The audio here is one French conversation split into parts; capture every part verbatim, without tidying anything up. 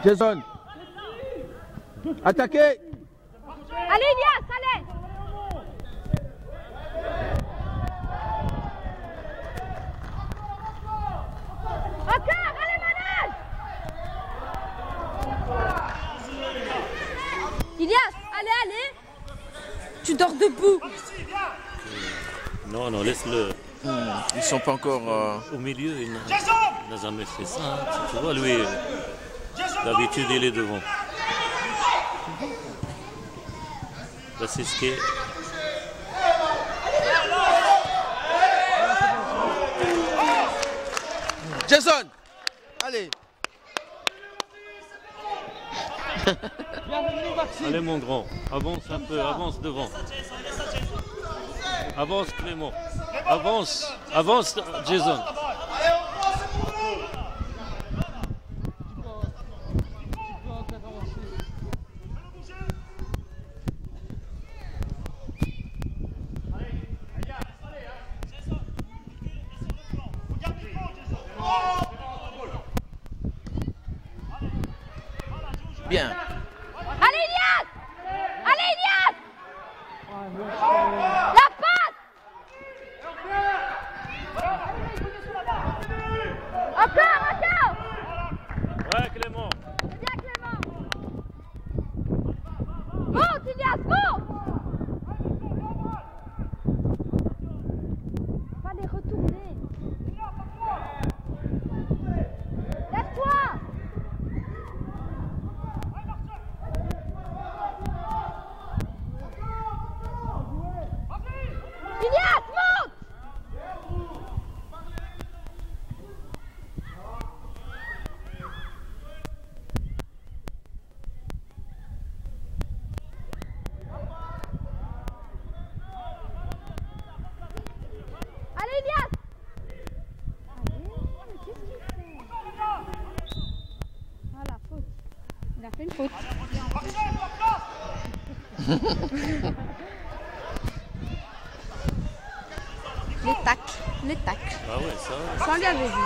Jason. Attaquez. Allez, Elias, allez. Encore, allez, Manage. Elias, allez, allez. Tu dors debout. Non, non, laisse-le. Hmm, ils sont pas encore... Euh... Au milieu, il n'a jamais fait ça. Hein. Tu vois, lui, d'habitude, il est devant. Là, c'est ce qui est... Jason. Allez. Allez, mon grand, avance un peu, avance devant. Avance, Clément. Avance, avance, Jason. Bien. Allez, Elias. Allez, Elias. La passe. Encore, encore. Ouais, Clément. Bien, Clément. Monte, Elias, monte. Va les retourner. Lève-toi. Elias, monte. Allez, Elias. Allez, mais qu'est-ce qu'il fait? Ah, la faute. Il a fait une faute. Les tacles, les tacles. Ah ouais, ça. Ça, on lui avait vu.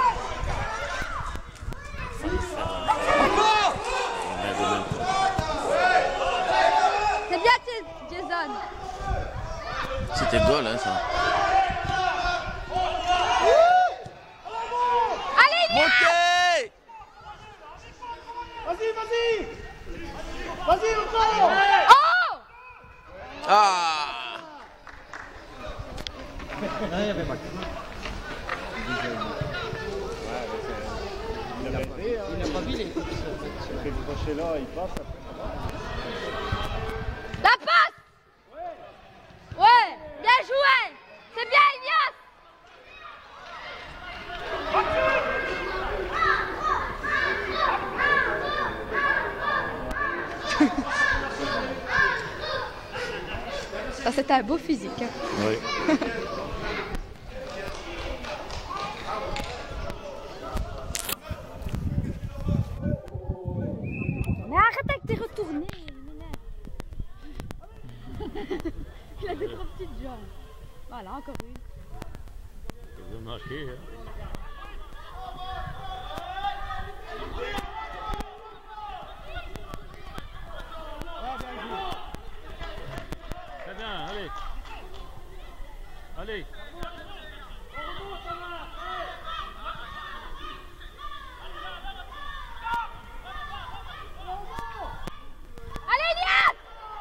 C'est bien, Jason. C'était goal, hein, ça. Allez, Elias. Montez. Vas-y, vas-y. Vas-y, encore. Oh. Ah. Non, il y avait pas. Il n'a pas vu les coups. Il fait crochet là, il passe. La passe. Ouais, bien joué. C'est bien, Elias. Ça, c'était un beau physique. Hein. Oui. Mais arrête avec tes retournés. Il a des trop petites jambes. Voilà, encore une. Il veut marquer. Hein. Très bien, allez. Allez. Allez, Elias.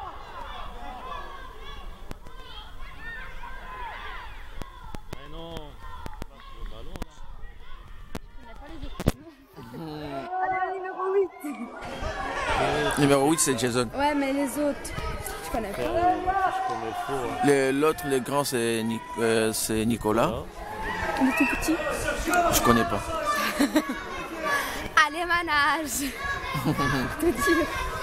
Mais non. Le ballon, là. Je connais pas les autres. Allez, le numéro huit. Numéro huit, c'est Jason. Ouais, mais les autres, je connais pas. Je connais le faux. Hein. Le- L'autre, le grand, c'est Nic- euh, c'est Nicolas. Ah. Il est tout petit. Je connais pas. Allez, Manage. Tout dire.